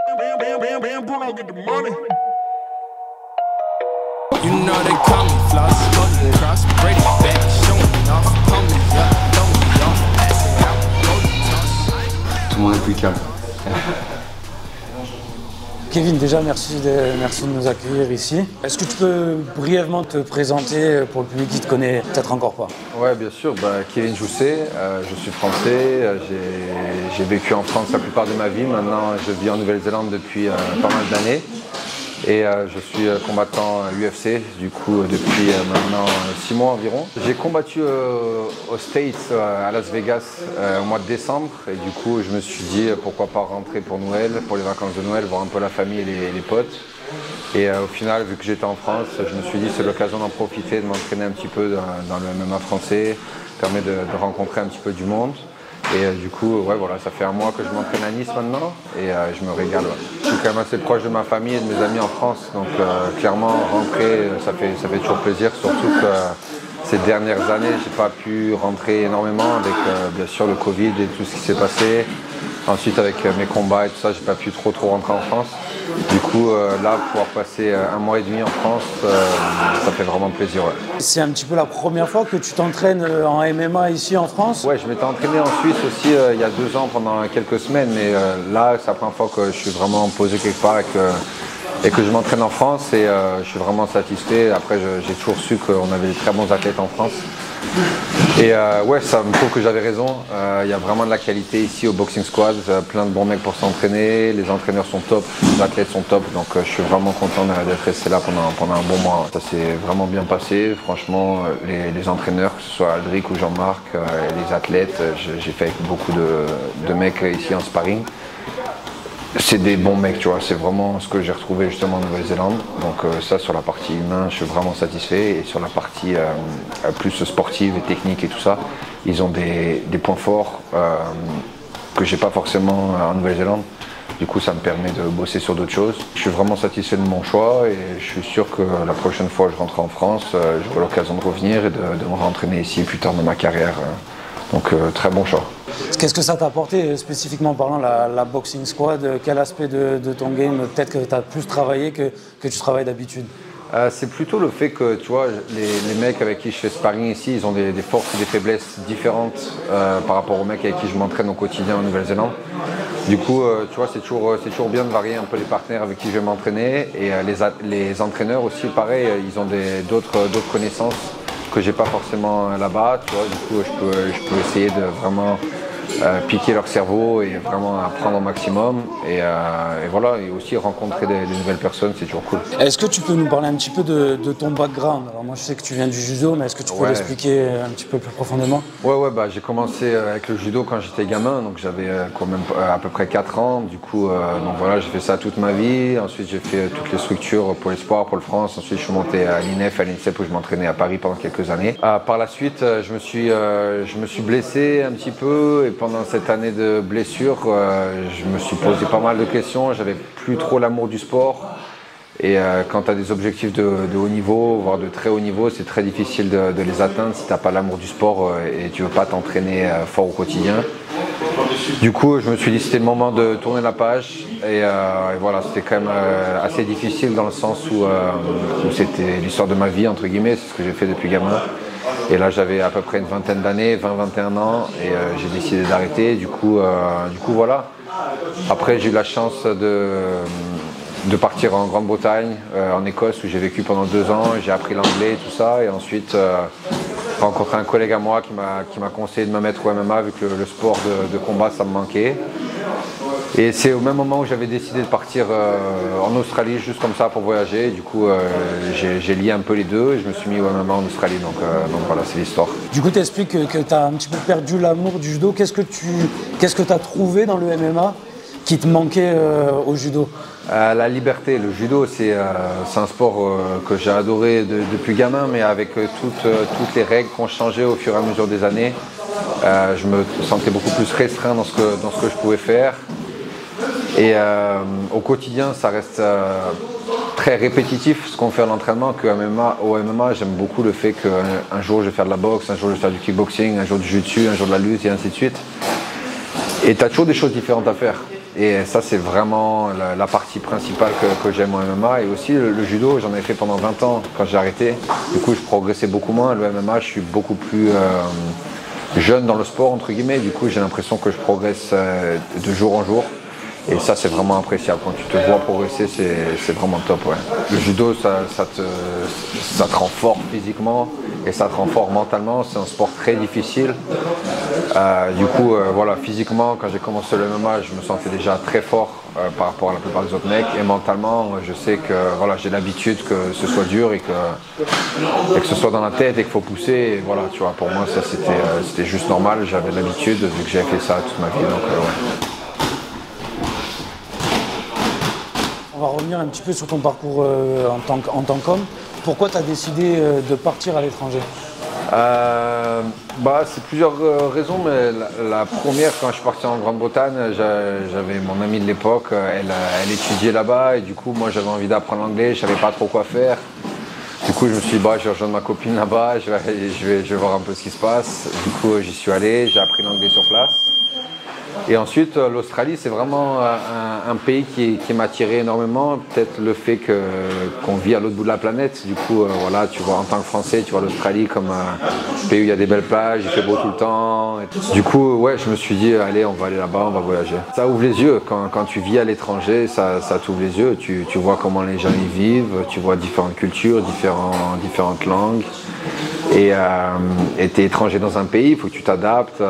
You know they call me Floss, smoking cross, Brady back, showing off, pull me up, throw me off, pass it out, go to toss. Tout le monde est plus calme. Kevin, déjà merci de nous accueillir ici. Est-ce que tu peux brièvement te présenter pour le public qui ne te connaît peut-être encore pas? Ouais, bien sûr. Kevin Jousset, je suis français. J'ai vécu en France la plupart de ma vie. Maintenant, je vis en Nouvelle-Zélande depuis pas mal d'années. Et je suis combattant UFC, du coup, depuis maintenant 6 mois environ. J'ai combattu aux States, à Las Vegas, au mois de décembre. Et du coup, je me suis dit, pourquoi pas rentrer pour Noël, pour les vacances de Noël, voir un peu la famille et les potes. Et au final, vu que j'étais en France, je me suis dit, c'est l'occasion d'en profiter, de m'entraîner un petit peu dans le MMA français. Ça permet de rencontrer un petit peu du monde. Et du coup, ouais, voilà, ça fait un mois que je m'entraîne à Nice maintenant et je me régale. Ouais. Je suis quand même assez proche de ma famille et de mes amis en France, donc clairement, rentrer, ça fait toujours plaisir, surtout que ces dernières années, j'ai pas pu rentrer énormément avec bien sûr le Covid et tout ce qui s'est passé. Ensuite, avec mes combats et tout ça, j'ai pas pu trop rentrer en France. Du coup, là, pouvoir passer un mois et demi en France, ça fait vraiment plaisir. Ouais. C'est un petit peu la première fois que tu t'entraînes en MMA ici en France? Ouais, je m'étais entraîné en Suisse aussi il y a 2 ans pendant quelques semaines, mais là, c'est la première fois que je suis vraiment posé quelque part et que je m'entraîne en France et je suis vraiment satisfait. Après, j'ai toujours su qu'on avait de très bons athlètes en France. Et ouais, ça me prouve que j'avais raison. Il y a vraiment de la qualité ici au Boxing Squad, plein de bons mecs pour s'entraîner, les entraîneurs sont top, les athlètes sont top, donc je suis vraiment content d'être resté là pendant un bon mois. Ça s'est vraiment bien passé, franchement, les entraîneurs, que ce soit Aldric ou Jean-Marc, les athlètes, j'ai fait avec beaucoup de mecs ici en sparring. C'est des bons mecs, tu vois, c'est vraiment ce que j'ai retrouvé justement en Nouvelle-Zélande. Donc ça, sur la partie humaine, je suis vraiment satisfait. Et sur la partie plus sportive et technique et tout ça, ils ont des points forts que j'ai pas forcément en Nouvelle-Zélande. Du coup, ça me permet de bosser sur d'autres choses. Je suis vraiment satisfait de mon choix et je suis sûr que la prochaine fois que je rentre en France, j'aurai l'occasion de revenir et de me rentraîner ici plus tard dans ma carrière. Donc très bon choix. Qu'est-ce que ça t'a apporté spécifiquement parlant la Boxing Squad? Quel aspect de ton game peut-être que tu as plus travaillé que tu travailles d'habitude? C'est plutôt le fait que tu vois, les mecs avec qui je fais sparring ici, ils ont des forces et des faiblesses différentes par rapport aux mecs avec qui je m'entraîne au quotidien en Nouvelle-Zélande. Du coup, tu vois, c'est toujours bien de varier un peu les partenaires avec qui je vais m'entraîner. Et les entraîneurs aussi, pareil, ils ont d'autres connaissances que j'ai pas forcément là-bas, tu vois. Du coup, je peux essayer de vraiment piquer leur cerveau et vraiment apprendre au maximum et voilà, et aussi rencontrer des nouvelles personnes, c'est toujours cool. Est-ce que tu peux nous parler un petit peu de ton background? Alors moi je sais que tu viens du judo, mais est-ce que tu peux l'expliquer un petit peu plus profondément? Ouais, j'ai commencé avec le judo quand j'étais gamin, donc j'avais quand même à peu près 4 ans, du coup donc voilà, j'ai fait ça toute ma vie. Ensuite j'ai fait toutes les structures pour l'espoir, pour le France. Ensuite je suis monté à l'INEF, à l'INSEP où je m'entraînais à Paris pendant quelques années. Par la suite je me suis blessé un petit peu et pendant cette année de blessure, je me suis posé pas mal de questions. J'avais plus trop l'amour du sport. Et quand tu as des objectifs de haut niveau, voire de très haut niveau, c'est très difficile de les atteindre si tu n'as pas l'amour du sport et tu ne veux pas t'entraîner fort au quotidien. Du coup, je me suis dit que c'était le moment de tourner la page. Et voilà, c'était quand même assez difficile dans le sens où c'était l'histoire de ma vie, entre guillemets. C'est ce que j'ai fait depuis gamin. Et là, j'avais à peu près une vingtaine d'années, 20-21 ans, et j'ai décidé d'arrêter. Du coup, voilà. Après, j'ai eu la chance de partir en Grande-Bretagne, en Écosse, où j'ai vécu pendant 2 ans. J'ai appris l'anglais et tout ça. Et ensuite, rencontré un collègue à moi qui m'a conseillé de me mettre au MMA, vu que le sport de combat, ça me manquait. Et c'est au même moment où j'avais décidé de partir en Australie, juste comme ça, pour voyager. Et du coup, j'ai lié un peu les deux et je me suis mis au MMA en Australie. Donc voilà, c'est l'histoire. Du coup, tu expliques que tu as un petit peu perdu l'amour du judo. Qu'est-ce que tu as trouvé dans le MMA qui te manquait au judo? La liberté. Le judo, c'est un sport que j'ai adoré depuis gamin, mais avec toutes les règles qui ont changé au fur et à mesure des années, je me sentais beaucoup plus restreint dans ce que je pouvais faire. Et au quotidien, ça reste très répétitif ce qu'on fait à l'entraînement. Au MMA, j'aime beaucoup le fait qu'un jour je vais faire de la boxe, un jour je vais faire du kickboxing, un jour du jiu-jitsu, un jour de la lutte et ainsi de suite. Et tu as toujours des choses différentes à faire. Et ça, c'est vraiment la partie principale que j'aime au MMA. Et aussi le judo, j'en ai fait pendant 20 ans quand j'ai arrêté. Du coup, je progressais beaucoup moins. Le MMA, je suis beaucoup plus jeune dans le sport, entre guillemets. Du coup, j'ai l'impression que je progresse de jour en jour. Et ça, c'est vraiment appréciable. Quand tu te vois progresser, c'est vraiment top. Ouais. Le judo, ça te rend fort physiquement et ça te rend fort mentalement. C'est un sport très difficile. Du coup, voilà, physiquement, quand j'ai commencé le MMA, je me sentais déjà très fort par rapport à la plupart des autres mecs. Et mentalement, je sais que voilà, j'ai l'habitude que ce soit dur et que ce soit dans la tête et qu'il faut pousser. Et voilà, tu vois, pour moi, ça c'était juste normal. J'avais l'habitude vu que j'avais fait ça toute ma vie. Donc, ouais. On va revenir un petit peu sur ton parcours en tant qu'homme. Pourquoi tu as décidé de partir à l'étranger? C'est plusieurs raisons, mais la première, quand je suis parti en Grande-Bretagne, j'avais mon amie de l'époque, elle étudiait là-bas et du coup moi j'avais envie d'apprendre l'anglais, je savais pas trop quoi faire. Du coup je me suis dit je vais rejoindre ma copine là-bas, je vais voir un peu ce qui se passe. Du coup j'y suis allé, j'ai appris l'anglais sur place. Et ensuite, l'Australie, c'est vraiment un pays qui m'attirait énormément. Peut-être le fait qu'on vit à l'autre bout de la planète. Du coup, voilà, tu vois, en tant que Français, tu vois l'Australie comme un pays où il y a des belles plages, il fait beau tout le temps. Du coup, ouais, je me suis dit, allez, on va aller là-bas, on va voyager. Ça ouvre les yeux. Quand tu vis à l'étranger, ça t'ouvre les yeux. Tu vois comment les gens y vivent, tu vois différentes cultures, différentes langues. Et t'es étranger dans un pays, il faut que tu t'adaptes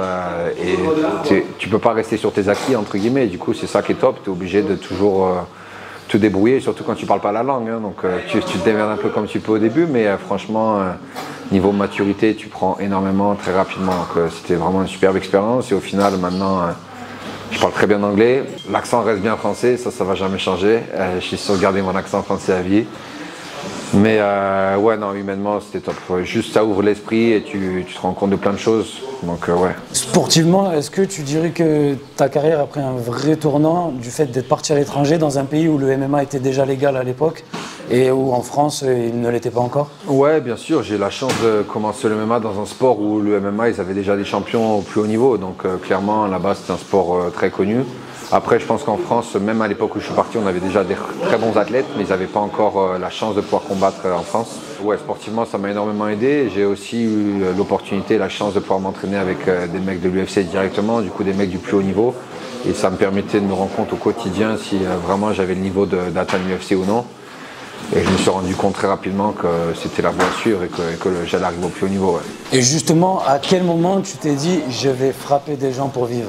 et tu peux pas rester sur tes acquis entre guillemets. Du coup, c'est ça qui est top, tu es obligé de toujours te débrouiller, surtout quand tu parles pas la langue. Hein. Donc tu te démerdes un peu comme tu peux au début, mais franchement, niveau maturité, tu prends énormément très rapidement. Donc c'était vraiment une superbe expérience et au final, maintenant, je parle très bien anglais. L'accent reste bien français, ça va jamais changer. Je suis sûr de garder mon accent français à vie. Mais ouais, non, humainement, c'était top. Juste, ça ouvre l'esprit et tu te rends compte de plein de choses. Donc, ouais. Sportivement, est-ce que tu dirais que ta carrière a pris un vrai tournant du fait d'être parti à l'étranger dans un pays où le MMA était déjà légal à l'époque et où en France, il ne l'était pas encore? Ouais, bien sûr. J'ai eu la chance de commencer le MMA dans un sport où le MMA, ils avaient déjà des champions au plus haut niveau. Donc, clairement, là-bas, c'était un sport très connu. Après, je pense qu'en France, même à l'époque où je suis parti, on avait déjà des très bons athlètes, mais ils n'avaient pas encore la chance de pouvoir combattre en France. Ouais, sportivement, ça m'a énormément aidé. J'ai aussi eu l'opportunité, la chance de pouvoir m'entraîner avec des mecs de l'UFC directement, du coup des mecs du plus haut niveau. Et ça me permettait de me rendre compte au quotidien si vraiment j'avais le niveau d'atteindre l'UFC ou non. Et je me suis rendu compte très rapidement que c'était la voie à suivre et que j'allais arriver au plus haut niveau. Ouais. Et justement, à quel moment tu t'es dit « je vais frapper des gens pour vivre »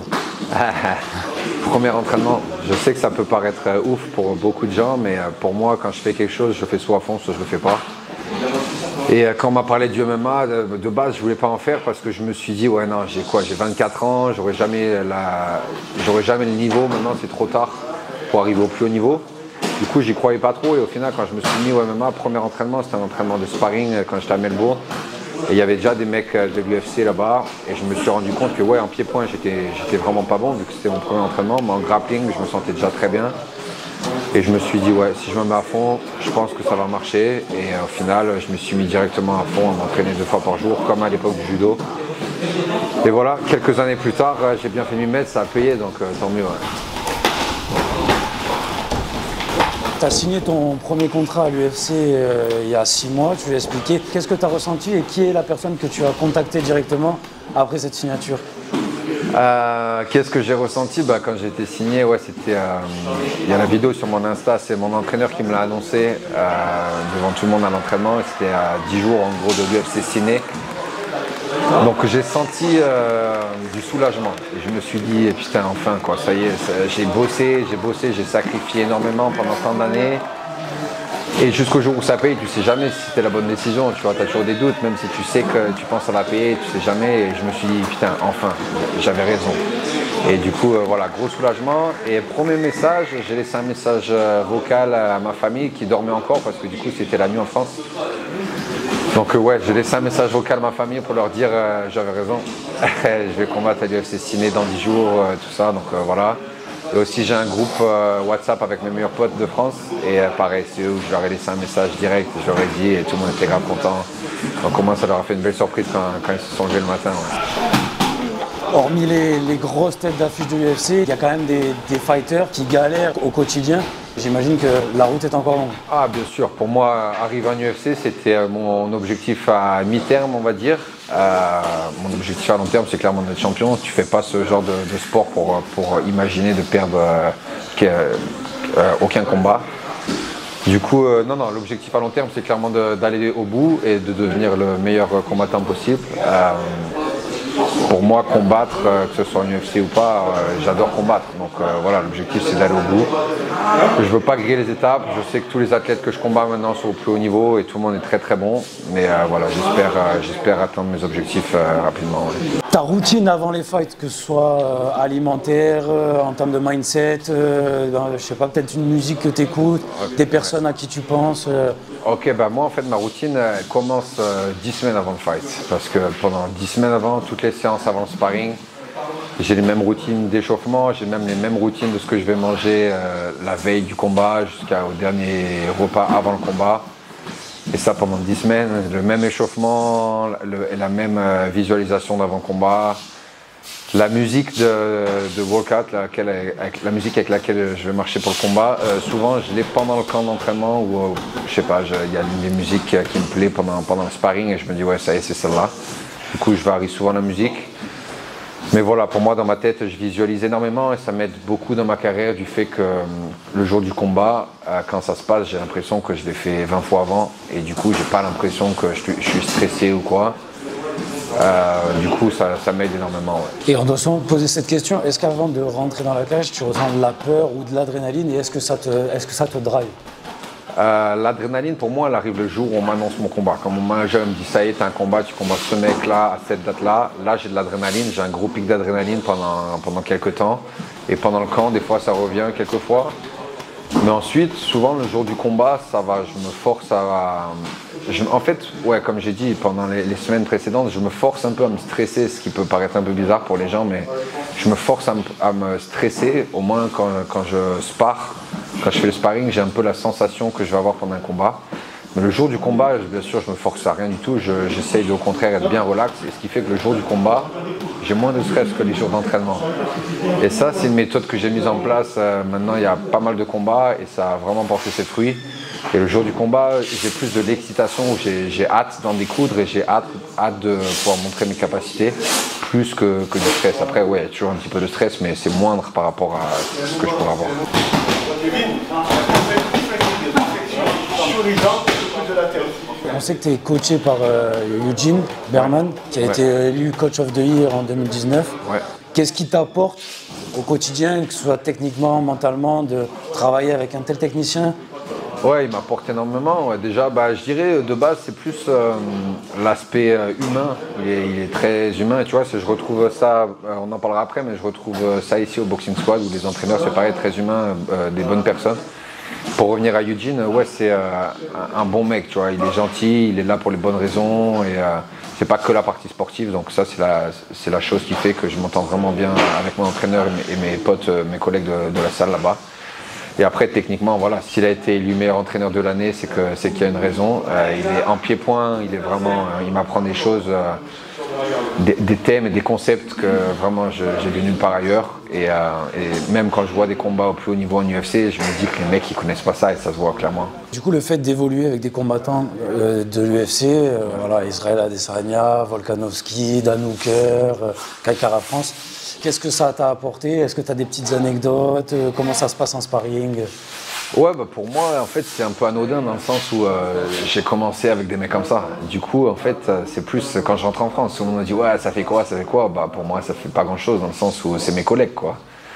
Premier entraînement, je sais que ça peut paraître ouf pour beaucoup de gens, mais pour moi, quand je fais quelque chose, je fais soit à fond, soit je le fais pas. Et quand on m'a parlé du MMA, de base, je voulais pas en faire parce que je me suis dit, ouais, non, j'ai 24 ans, j'aurai jamais le niveau, maintenant c'est trop tard pour arriver au plus haut niveau. Du coup, j'y croyais pas trop et au final, quand je me suis mis au MMA, premier entraînement, c'était un entraînement de sparring quand j'étais à Melbourne. Et il y avait déjà des mecs de l'UFC là-bas et je me suis rendu compte que ouais, en pied-point, j'étais vraiment pas bon vu que c'était mon premier entraînement, mais en grappling, je me sentais déjà très bien. Et je me suis dit, ouais, si je me mets à fond, je pense que ça va marcher. Et au final, je me suis mis directement à fond à m'entraîner 2 fois par jour, comme à l'époque du judo. Et voilà, quelques années plus tard, j'ai bien fait m'y mettre, ça a payé, donc tant mieux. Ouais. Tu as signé ton premier contrat à l'UFC il y a 6 mois, tu l'as expliqué. Qu'est-ce que tu as ressenti et qui est la personne que tu as contactée directement après cette signature? Qu'est-ce que j'ai ressenti quand j'ai été signé, ouais, c'était, il y a la vidéo sur mon Insta, c'est mon entraîneur qui me l'a annoncé devant tout le monde à l'entraînement. C'était à 10 jours en gros de l'UFC signé. Donc j'ai senti du soulagement. Et je me suis dit, putain, enfin quoi, ça y est, j'ai bossé, j'ai sacrifié énormément pendant tant d'années. Et jusqu'au jour où ça paye, tu sais jamais si c'était la bonne décision, tu vois, tu as toujours des doutes, même si tu sais que tu penses à la payer, tu sais jamais. Et je me suis dit, putain, enfin, j'avais raison. Et du coup, voilà, gros soulagement. Et premier message, j'ai laissé un message vocal à ma famille qui dormait encore parce que du coup, c'était la nuit en France. Donc ouais, j'ai laissé un message vocal à ma famille pour leur dire j'avais raison. Je vais combattre à l'UFC Ciné dans 10 jours, tout ça, donc voilà. Et aussi j'ai un groupe WhatsApp avec mes meilleurs potes de France et pareil, c'est eux où je leur ai laissé un message direct, je leur ai dit et tout le monde était grave content. Donc au moins ça leur a fait une belle surprise quand ils se sont levés le matin. Ouais. Hormis les grosses têtes d'affiche de l'UFC, il y a quand même des fighters qui galèrent au quotidien. J'imagine que la route est encore longue. Ah, bien sûr. Pour moi, arriver en UFC, c'était mon objectif à mi-terme, on va dire. Mon objectif à long terme, c'est clairement d'être champion. Tu fais pas ce genre de sport pour imaginer de perdre aucun combat. Du coup, non, l'objectif à long terme, c'est clairement d'aller au bout et de devenir le meilleur combattant possible. Pour moi, combattre, que ce soit en UFC ou pas, j'adore combattre. Donc voilà, l'objectif, c'est d'aller au bout. Je ne veux pas griller les étapes. Je sais que tous les athlètes que je combats maintenant sont au plus haut niveau et tout le monde est très très bon. Mais voilà, j'espère atteindre mes objectifs rapidement. Ouais. Ta routine avant les fights, que ce soit alimentaire, en termes de mindset, je sais pas, peut-être une musique que tu écoutes, des personnes à qui tu penses. Ok, bah moi en fait ma routine elle commence 10 semaines avant le fight. Parce que pendant 10 semaines avant, toutes les séances avant le sparring, j'ai les mêmes routines d'échauffement, j'ai même les mêmes routines de ce que je vais manger la veille du combat jusqu'au dernier repas avant le combat. Et ça pendant 10 semaines, le même échauffement et la même visualisation d'avant-combat. La musique de workout, la musique avec laquelle je vais marcher pour le combat, souvent je l'ai pendant le camp d'entraînement où, je sais pas, il y a des musiques qui me plaisent pendant le sparring et je me dis ouais ça y est c'est celle-là. Du coup je varie souvent la musique. Mais voilà, pour moi dans ma tête je visualise énormément et ça m'aide beaucoup dans ma carrière du fait que le jour du combat, quand ça se passe, j'ai l'impression que je l'ai fait 20 fois avant et du coup j'ai pas l'impression que je suis stressé ou quoi. Du coup, ça m'aide énormément. Ouais. Et on doit souvent poser cette question, est-ce qu'avant de rentrer dans la cage, tu ressens de la peur ou de l'adrénaline et est-ce que ça te drive? L'adrénaline, pour moi, elle arrive le jour où on m'annonce mon combat. Quand mon manager me dit, ça y est, t'as un combat, tu combats ce mec-là, à cette date-là, là j'ai de l'adrénaline, j'ai un gros pic d'adrénaline pendant quelques temps. Et pendant le camp, des fois, ça revient quelques fois. Mais ensuite, souvent, le jour du combat, ça va, je me force à... en fait, ouais, comme j'ai dit pendant les semaines précédentes, je me force un peu à me stresser, ce qui peut paraître un peu bizarre pour les gens, mais je me force à me stresser, au moins quand je spare, quand je fais le sparring, j'ai un peu la sensation que je vais avoir pendant un combat. Mais le jour du combat, bien sûr, je me force à rien du tout, j'essaye au contraire d'être bien relax, et ce qui fait que le jour du combat, j'ai moins de stress que les jours d'entraînement. Et ça, c'est une méthode que j'ai mise en place. Maintenant, il y a pas mal de combats et ça a vraiment porté ses fruits. Et le jour du combat, j'ai plus de l'excitation, j'ai hâte d'en découdre et j'ai hâte de pouvoir montrer mes capacités, plus que du stress. Après, ouais, il y a toujours un petit peu de stress, mais c'est moindre par rapport à ce que je pourrais avoir. On sait que tu es coaché par Eugene Berman, qui a été élu Coach of the Year en 2019. Ouais. Qu'est-ce qui t'apporte au quotidien, que ce soit techniquement, mentalement, de travailler avec un tel technicien? Ouais, il m'apporte énormément. Ouais. Déjà, je dirais de base, c'est plus l'aspect humain. Il est très humain. Et tu vois, je retrouve ça, on en parlera après, mais je retrouve ça ici au Boxing Squad où les entraîneurs, c'est pareil, très humains, des bonnes personnes. Pour revenir à Eugene, ouais, c'est un bon mec, tu vois. Il est gentil, il est là pour les bonnes raisons et c'est pas que la partie sportive. Donc ça, c'est la chose qui fait que je m'entends vraiment bien avec mon entraîneur et mes potes, mes collègues de la salle là-bas. Et après, techniquement, voilà, s'il a été élu meilleur entraîneur de l'année, c'est qu'il y a une raison. Il est en pied-point, il m'apprend des choses, des thèmes et des concepts que vraiment j'ai vu nulle part ailleurs. Et même quand je vois des combats au plus haut niveau en UFC, je me dis que les mecs ils connaissent pas ça et ça se voit clairement. Du coup, le fait d'évoluer avec des combattants de l'UFC, voilà, Israël Adesanya, Volkanovski, Dan Hooker, Kai Kara France, qu'est-ce que ça t'a apporté? Est-ce que tu as des petites anecdotes? Comment ça se passe en sparring? Ouais, pour moi, en fait, c'est un peu anodin dans le sens où j'ai commencé avec des mecs comme ça. Du coup, en fait, c'est plus quand je rentre en France, tout le monde me dit ouais, ça fait quoi? Pour moi, ça fait pas grand-chose dans le sens où c'est mes collègues, quoi.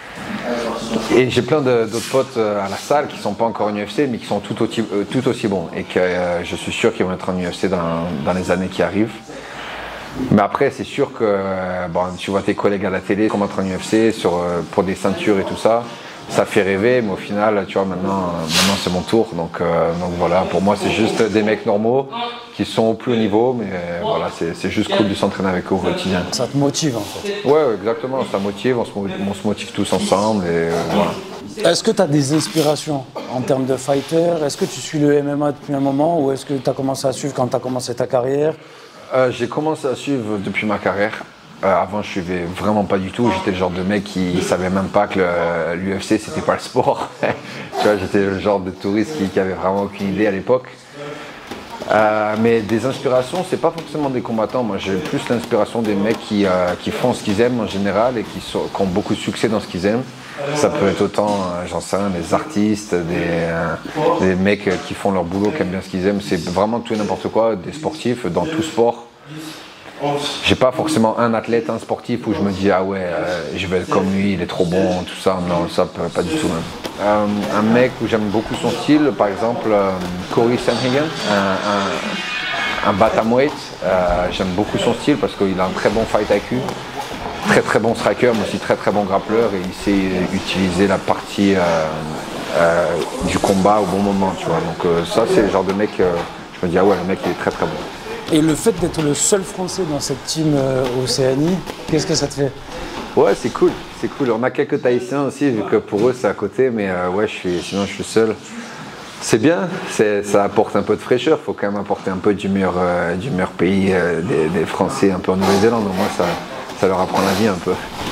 Et j'ai plein d'autres potes à la salle qui sont pas encore en UFC, mais qui sont tout aussi bons et que je suis sûr qu'ils vont être en UFC dans les années qui arrivent. Mais après, c'est sûr que tu vois tes collègues à la télé combattre en UFC pour des ceintures et tout ça. Ça fait rêver, mais au final, tu vois, maintenant c'est mon tour. Donc voilà, pour moi, c'est juste des mecs normaux qui sont au plus haut niveau, mais voilà, c'est juste cool de s'entraîner avec eux au quotidien. Ça te motive en fait? Ouais, exactement, ça motive, on se motive tous ensemble et voilà. Est-ce que tu as des inspirations en termes de fighter? Est-ce que tu suis le MMA depuis un moment ou est-ce que tu as commencé à suivre quand tu as commencé ta carrière? J'ai commencé à suivre depuis ma carrière. Avant, je suivais vraiment pas du tout. J'étais le genre de mec qui savait même pas que l'UFC c'était pas le sport. Tu vois, j'étais le genre de touriste qui avait vraiment aucune idée à l'époque. Mais des inspirations, c'est pas forcément des combattants. Moi, j'ai plus l'inspiration des mecs qui font ce qu'ils aiment en général et qui ont beaucoup de succès dans ce qu'ils aiment. Ça peut être autant, j'en sais rien, des artistes, des mecs qui font leur boulot, qui aiment bien ce qu'ils aiment. C'est vraiment tout et n'importe quoi, des sportifs dans tout sport. J'ai pas forcément un athlète, un sportif où je me dis ah ouais, je vais être comme lui, il est trop bon, tout ça. Non, ça pas du tout même. Un mec où j'aime beaucoup son style, par exemple Cory Sandhagen, un bantamweight. J'aime beaucoup son style parce qu'il a un très bon fight IQ, très bon striker, mais aussi très bon grappleur et il sait utiliser la partie du combat au bon moment, tu vois. Donc ça c'est le genre de mec, je me dis ah ouais, le mec il est très bon. Et le fait d'être le seul Français dans cette team Océanie, qu'est-ce que ça te fait? Ouais, c'est cool. On a quelques Tahitiens aussi, vu que pour eux c'est à côté, mais ouais, sinon je suis seul. C'est bien, ça apporte un peu de fraîcheur. Il faut quand même apporter un peu du meilleur pays des Français, un peu en Nouvelle-Zélande. Moi, ça leur apprend la vie un peu.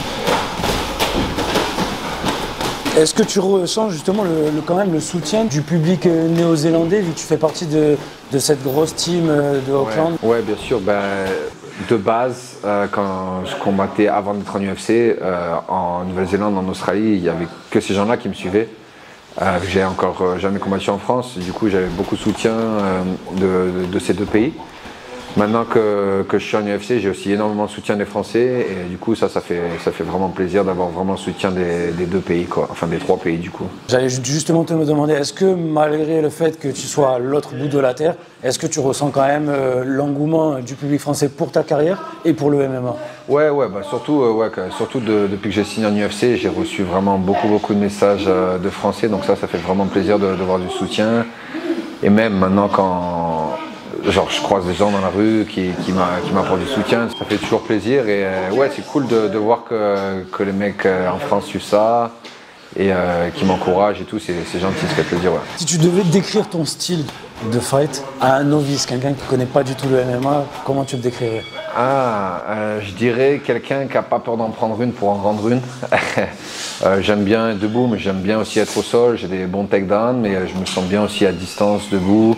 Est-ce que tu ressens justement quand même le soutien du public néo-zélandais, vu que tu fais partie de cette grosse team de Auckland? Ouais, bien sûr. De base, quand je combattais avant d'être en UFC, en Nouvelle-Zélande, en Australie, il n'y avait que ces gens-là qui me suivaient. J'ai encore jamais combattu en France, du coup j'avais beaucoup de soutien de ces deux pays. Maintenant que je suis en UFC, j'ai aussi énormément de soutien des Français et du coup ça fait vraiment plaisir d'avoir vraiment le soutien des deux pays, quoi. Enfin des trois pays du coup. J'allais justement te demander, est-ce que malgré le fait que tu sois à l'autre bout de la terre, est-ce que tu ressens quand même l'engouement du public français pour ta carrière et pour le MMA? Ouais, surtout depuis que j'ai signé en UFC, j'ai reçu vraiment beaucoup de messages de Français, donc ça fait vraiment plaisir de voir du soutien. Et même maintenant quand je croise des gens dans la rue qui m'apportent du soutien, ça fait toujours plaisir et ouais, c'est cool de voir que les mecs en France suivent ça et qui m'encouragent et tout, c'est gentil, ça fait plaisir. Ouais. Si tu devais décrire ton style de fight à un novice, quelqu'un qui ne connaît pas du tout le MMA, comment tu le décrirais? Je dirais quelqu'un qui n'a pas peur d'en prendre une pour en rendre une. J'aime bien être debout, mais j'aime bien aussi être au sol, j'ai des bons takedowns, mais je me sens bien aussi à distance, debout.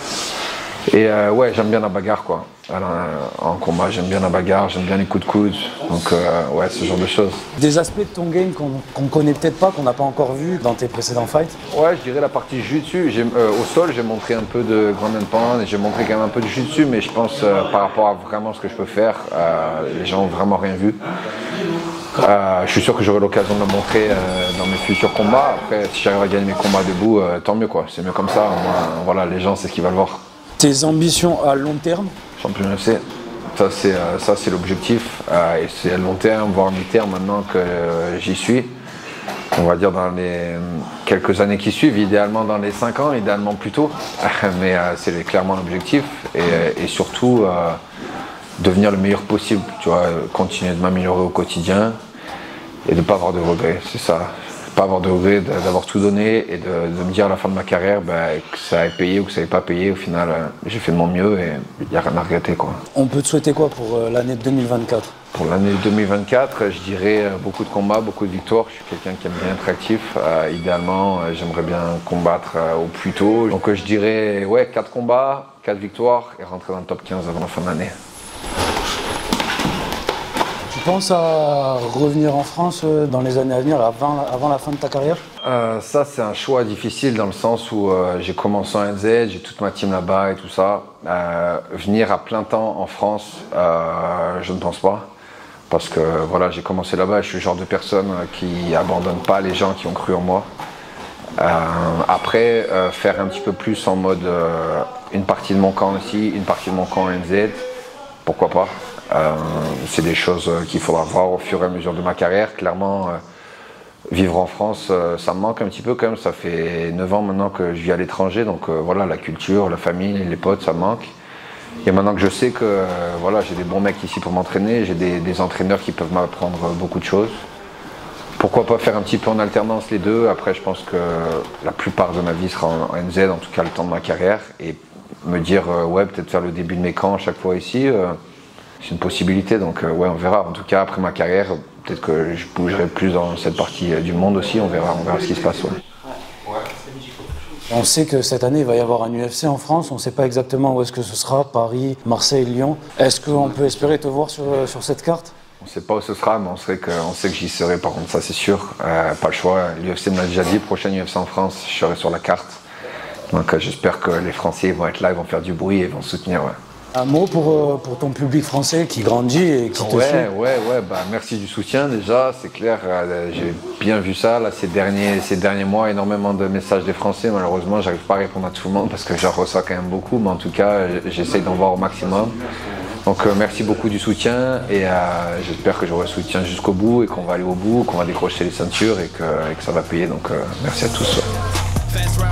Et ouais, j'aime bien la bagarre, quoi. Alors, en combat, j'aime bien la bagarre, j'aime bien les coups de coude. Donc ouais, ce genre de choses. Des aspects de ton game qu'on connaît peut-être pas, qu'on n'a pas encore vu dans tes précédents fights? Ouais, je dirais la partie jiu-jitsu. Au sol, j'ai montré un peu de ground and pound et j'ai montré quand même un peu de jiu-jitsu, mais je pense par rapport à vraiment ce que je peux faire, les gens n'ont vraiment rien vu. Je suis sûr que j'aurai l'occasion de le montrer dans mes futurs combats. Après, si j'arrive à gagner mes combats debout, tant mieux, quoi. C'est mieux comme ça. Au moins, voilà, les gens, c'est ce qu'ils veulent voir. Tes ambitions à long terme? Champion UFC, ça c'est l'objectif et c'est à long terme, voire mi-terme maintenant que j'y suis. On va dire dans les quelques années qui suivent, idéalement dans les 5 ans, idéalement plus tôt. Mais c'est clairement l'objectif et surtout devenir le meilleur possible, tu vois, continuer de m'améliorer au quotidien et de ne pas avoir de regrets, c'est ça. Pas avoir de regrets, d'avoir tout donné et de me dire à la fin de ma carrière que ça ait payé ou que ça n'ait pas payé. Au final, j'ai fait de mon mieux et il n'y a rien à regretter, quoi. On peut te souhaiter quoi pour l'année 2024? Pour l'année 2024, je dirais beaucoup de combats, beaucoup de victoires. Je suis quelqu'un qui aime bien être actif. Idéalement, j'aimerais bien combattre au plus tôt. Donc je dirais ouais, 4 combats, 4 victoires et rentrer dans le top 15 avant la fin de l'année. Tu penses à revenir en France dans les années à venir, avant la fin de ta carrière? Ça, c'est un choix difficile dans le sens où j'ai commencé en NZ, j'ai toute ma team là-bas et tout ça. Venir à plein temps en France, je ne pense pas. Parce que voilà, j'ai commencé là-bas, je suis le genre de personne qui abandonne pas les gens qui ont cru en moi. Après, faire un petit peu plus en mode une partie de mon camp ici, une partie de mon camp en NZ, pourquoi pas. C'est des choses qu'il faudra voir au fur et à mesure de ma carrière. Clairement, vivre en France, ça me manque un petit peu quand même. Ça fait 9 ans maintenant que je vis à l'étranger, donc voilà, la culture, la famille, les potes, ça me manque. Et maintenant que je sais que voilà, j'ai des bons mecs ici pour m'entraîner, j'ai des entraîneurs qui peuvent m'apprendre beaucoup de choses. Pourquoi pas faire un petit peu en alternance les deux. Après, je pense que la plupart de ma vie sera en NZ, en tout cas le temps de ma carrière. Et me dire, ouais, peut-être faire le début de mes camps à chaque fois ici. c'est une possibilité. Donc ouais, on verra. En tout cas, après ma carrière, peut-être que je bougerai plus dans cette partie du monde aussi. On verra ce qui se passe. Ouais. On sait que cette année, il va y avoir un UFC en France. On ne sait pas exactement où est-ce que ce sera, Paris, Marseille, Lyon. Est-ce qu'on peut espérer te voir sur cette carte? On ne sait pas où ce sera, mais on sait que j'y serai, par contre, ça c'est sûr. Pas le choix. L'UFC me l'a déjà dit, prochaine UFC en France, je serai sur la carte. Donc j'espère que les Français vont être là, ils vont faire du bruit et vont soutenir. Ouais. Un mot pour ton public français qui grandit et qui te suit. Ouais, merci du soutien déjà, c'est clair, j'ai bien vu ça là, ces derniers mois, énormément de messages des Français. Malheureusement, j'arrive pas à répondre à tout le monde parce que j'en reçois quand même beaucoup, mais en tout cas, j'essaye d'en voir au maximum. Donc merci beaucoup du soutien et j'espère que j'aurai le soutien jusqu'au bout et qu'on va aller au bout, qu'on va décrocher les ceintures et que ça va payer. Donc merci à tous. Ouais.